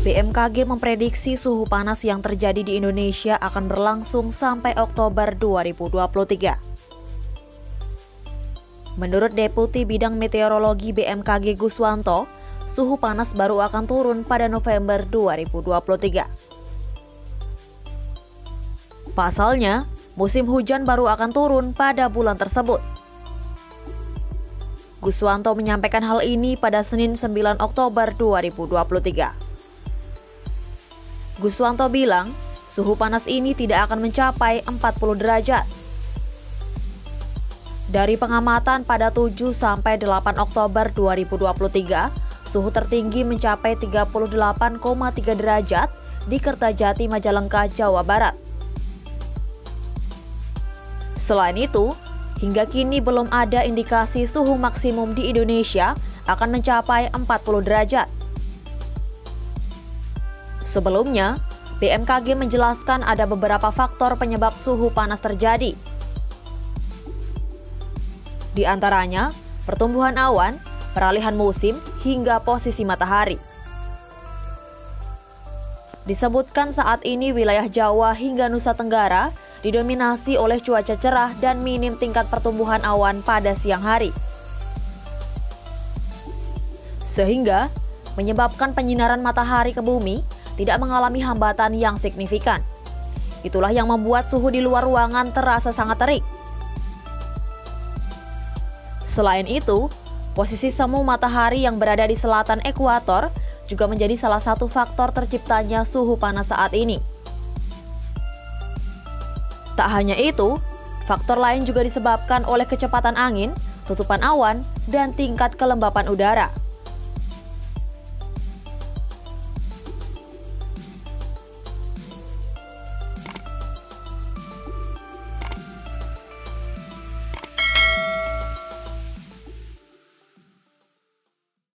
BMKG memprediksi suhu panas yang terjadi di Indonesia akan berlangsung sampai Oktober 2023. Menurut Deputi Bidang Meteorologi BMKG Guswanto, suhu panas baru akan turun pada November 2023. Pasalnya, musim hujan baru akan turun pada bulan tersebut. Guswanto menyampaikan hal ini pada Senin 9 Oktober 2023. Guswanto bilang, suhu panas ini tidak akan mencapai 40 derajat. Dari pengamatan pada 7 sampai 8 Oktober 2023, suhu tertinggi mencapai 38,3 derajat di Kertajati, Majalengka, Jawa Barat. Selain itu, hingga kini belum ada indikasi suhu maksimum di Indonesia akan mencapai 40 derajat. Sebelumnya, BMKG menjelaskan ada beberapa faktor penyebab suhu panas terjadi. Di antaranya, pertumbuhan awan, peralihan musim, hingga posisi matahari. Disebutkan saat ini wilayah Jawa hingga Nusa Tenggara didominasi oleh cuaca cerah dan minim tingkat pertumbuhan awan pada siang hari. Sehingga menyebabkan penyinaran matahari ke bumi tidak mengalami hambatan yang signifikan. Itulah yang membuat suhu di luar ruangan terasa sangat terik. Selain itu, posisi semu matahari yang berada di selatan ekuator juga menjadi salah satu faktor terciptanya suhu panas saat ini. Tak hanya itu, faktor lain juga disebabkan oleh kecepatan angin, tutupan awan, dan tingkat kelembapan udara.